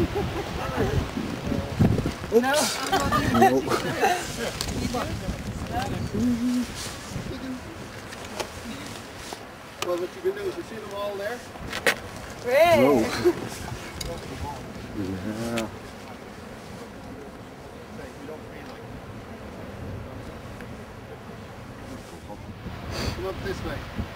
No. Nope. Well, what you can do is you see them all there? Great. Whoa. Yeah. Come up this way.